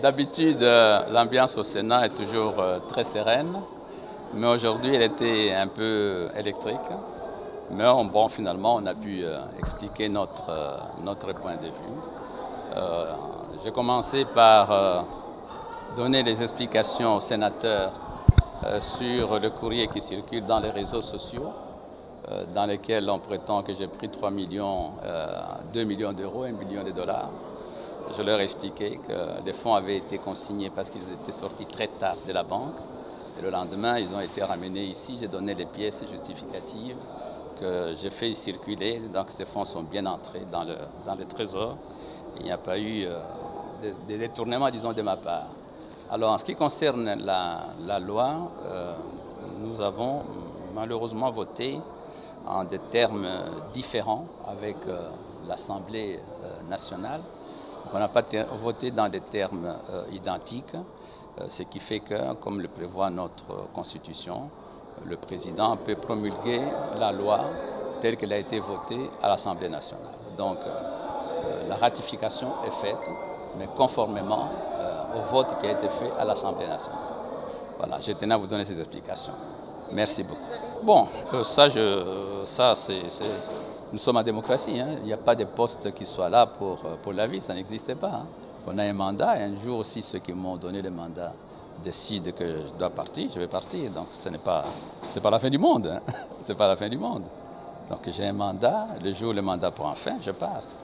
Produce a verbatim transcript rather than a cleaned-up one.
D'habitude, euh, l'ambiance au Sénat est toujours euh, très sereine, mais aujourd'hui, elle était un peu électrique. Mais on- bon, finalement, on a pu euh, expliquer notre, euh, notre point de vue. Euh, J'ai commencé par euh, donner les explications aux sénateurs euh, sur le courrier qui circule dans les réseaux sociaux, euh, dans lesquels on prétend que j'ai pris trois millions, euh, deux millions d'euros, un million de dollars. Je leur ai expliqué que les fonds avaient été consignés parce qu'ils étaient sortis très tard de la banque. Et le lendemain, ils ont été ramenés ici. J'ai donné les pièces justificatives que j'ai fait circuler. Donc ces fonds sont bien entrés dans le, dans le trésor. Il n'y a pas eu euh, de, de détournement, disons, de ma part. Alors en ce qui concerne la, la loi, euh, nous avons malheureusement voté en des termes différents avec euh, l'Assemblée euh, nationale. On n'a pas voté dans des termes euh, identiques, euh, ce qui fait que, comme le prévoit notre Constitution, le président peut promulguer la loi telle qu'elle a été votée à l'Assemblée nationale. Donc, euh, la ratification est faite, mais conformément euh, au vote qui a été fait à l'Assemblée nationale. Voilà, je tenais à vous donner ces explications. Merci beaucoup. Bon, euh, ça, je, ça c'est, c'est, nous sommes en démocratie. Hein. Il n'y a pas de poste qui soit là pour, pour la vie, ça n'existe pas. Hein. On a un mandat et un jour aussi ceux qui m'ont donné le mandat décident que je dois partir, je vais partir. Donc ce n'est pas, c'est pas la fin du monde. Hein. C'est pas la fin du monde. Donc j'ai un mandat, le jour où le mandat prend fin, je passe.